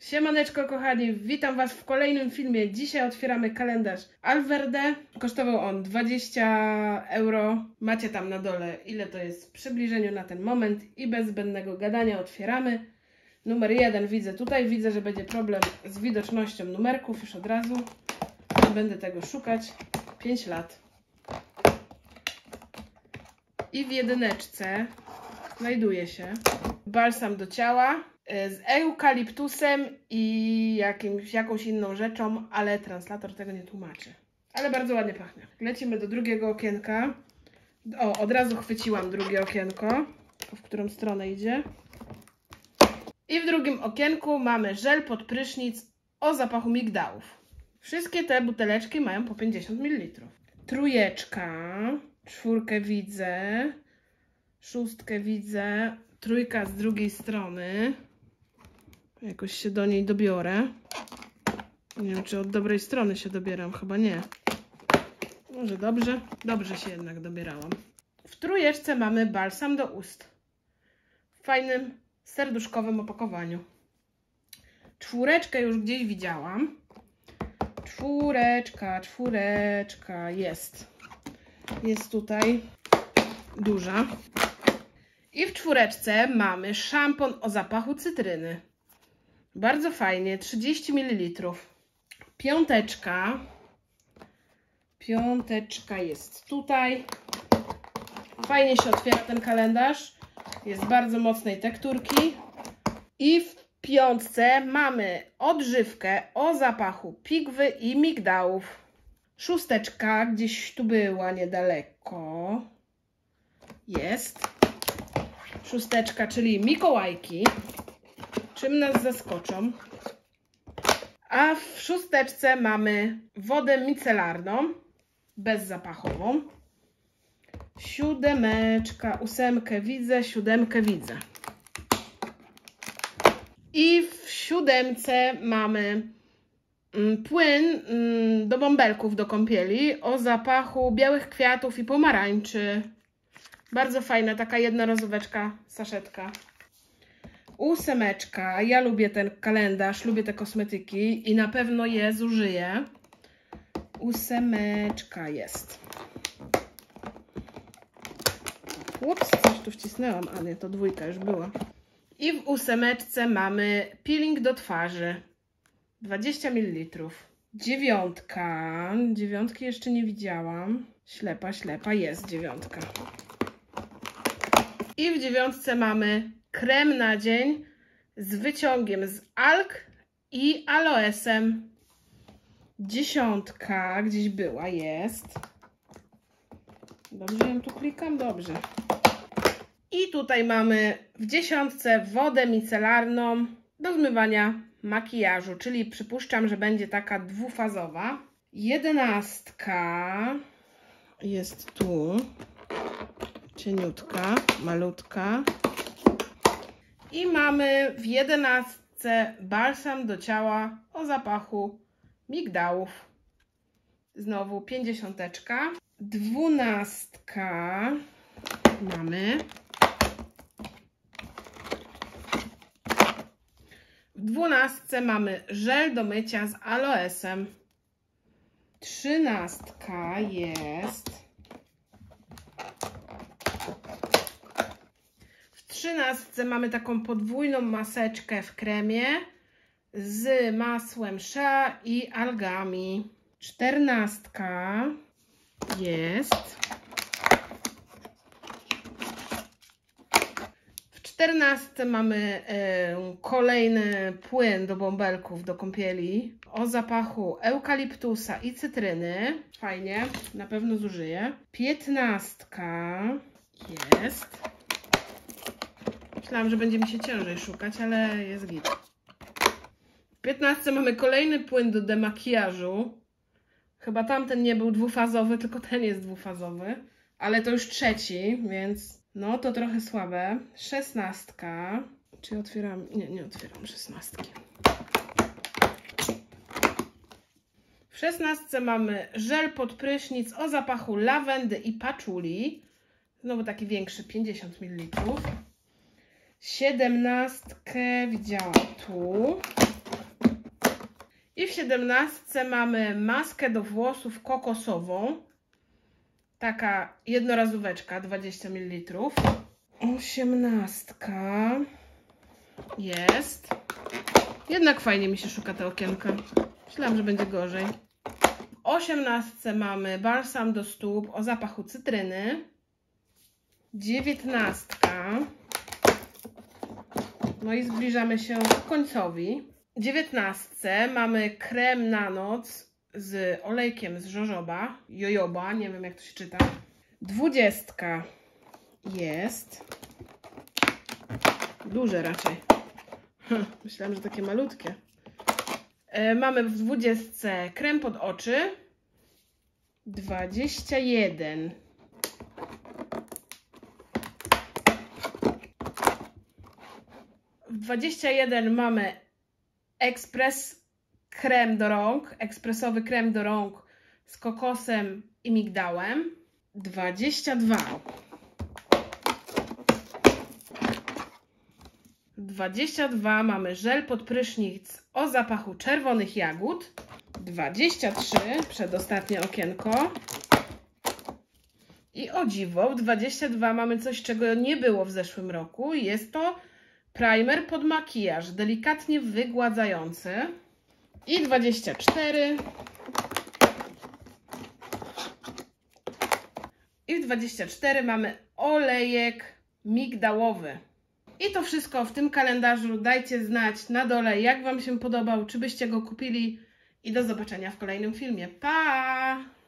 Siemaneczko kochani, witam Was w kolejnym filmie. Dzisiaj otwieramy kalendarz Alverde. Kosztował on 20 euro. Macie tam na dole, ile to jest w przybliżeniu na ten moment i bez zbędnego gadania otwieramy. Numer 1 widzę tutaj, widzę, że będzie problem z widocznością numerków już od razu. Nie będę tego szukać. 5 lat. I w jedyneczce znajduje się balsam do ciała z eukaliptusem i jakąś inną rzeczą, ale translator tego nie tłumaczy. Ale bardzo ładnie pachnie. Lecimy do drugiego okienka. O, od razu chwyciłam drugie okienko, w którą stronę idzie. I w drugim okienku mamy żel pod prysznic o zapachu migdałów. Wszystkie te buteleczki mają po 50 ml. Trójeczka, czwórkę widzę, szóstkę widzę, trójka z drugiej strony. Jakoś się do niej dobiorę. Nie wiem, czy od dobrej strony się dobieram, chyba nie. Może dobrze? Dobrze się jednak dobierałam. W trójeczce mamy balsam do ust. W fajnym, serduszkowym opakowaniu. Czwóreczkę już gdzieś widziałam. Czwóreczka jest. Jest tutaj duża. I w czwóreczce mamy szampon o zapachu cytryny. Bardzo fajnie, 30 ml. Piąteczka jest tutaj. Fajnie się otwiera ten kalendarz. Jest bardzo mocnej tekturki. I w piątce mamy odżywkę o zapachu pigwy i migdałów. Szósteczka gdzieś tu była niedaleko. Jest. Szósteczka, czyli Mikołajki. Czym nas zaskoczą? A w szósteczce mamy wodę micelarną, bezzapachową. Siódemeczka, ósemkę widzę, siódemkę widzę. I w siódemce mamy płyn do bąbelków do kąpieli o zapachu białych kwiatów i pomarańczy. Bardzo fajna, taka jednorazóweczka, saszetka. Ósemeczka, ja lubię ten kalendarz, lubię te kosmetyki i na pewno je zużyję. Ósemeczka jest. Ups, coś tu wcisnęłam, a nie, to dwójka już była. I w ósemeczce mamy peeling do twarzy. 20 ml. Dziewiątka. Dziewiątki jeszcze nie widziałam. Ślepa, jest dziewiątka. I w dziewiątce mamy krem na dzień z wyciągiem z alg i aloesem. Dziesiątka gdzieś była, jest. Dobrze ją tu klikam? Dobrze. I tutaj mamy w dziesiątce wodę micelarną do zmywania makijażu, czyli przypuszczam, że będzie taka dwufazowa. Jedenastka jest tu. Cieniutka, malutka. I mamy w jedenastce balsam do ciała o zapachu migdałów. Znowu 50. Dwunastka mamy. W 12 mamy żel do mycia z aloesem. 13 jest. W 13 mamy taką podwójną maseczkę w kremie z masłem shea i algami. 14 jest. W 14 mamy kolejny płyn do bąbelków do kąpieli o zapachu eukaliptusa i cytryny. Fajnie, na pewno zużyję. 15 jest. Myślałam, że będzie mi się ciężej szukać, ale jest git. W 15 mamy kolejny płyn do demakijażu. Chyba tamten nie był dwufazowy, tylko ten jest dwufazowy. Ale to już trzeci, więc no to trochę słabe. 16. Czy otwieram? Nie otwieram 16. W 16 mamy żel pod prysznic o zapachu lawendy i paczuli. Znowu taki większy, 50 ml. 17 widziałam tu. I w 17 mamy maskę do włosów kokosową. Taka jednorazóweczka, 20 ml. 18 jest. Jednak fajnie mi się szuka te okienka. Myślałam, że będzie gorzej. W 18 mamy balsam do stóp o zapachu cytryny. 19. No i zbliżamy się ku końcowi. W 19 mamy krem na noc z olejkiem z jojoba. Jojoba, nie wiem jak to się czyta. 20 jest. Duże raczej. Myślałam, że takie malutkie. Mamy w 20 krem pod oczy. 21. W 21 mamy krem do rąk, ekspresowy krem do rąk z kokosem i migdałem. 22. W 22 mamy żel pod prysznic o zapachu czerwonych jagód. 23, przedostatnie okienko. I o dziwo, w 22 mamy coś, czego nie było w zeszłym roku. Jest to primer pod makijaż, delikatnie wygładzający. I 24. I w 24 mamy olejek migdałowy. I to wszystko w tym kalendarzu. Dajcie znać na dole, jak Wam się podobał, czy byście go kupili. I do zobaczenia w kolejnym filmie. Pa!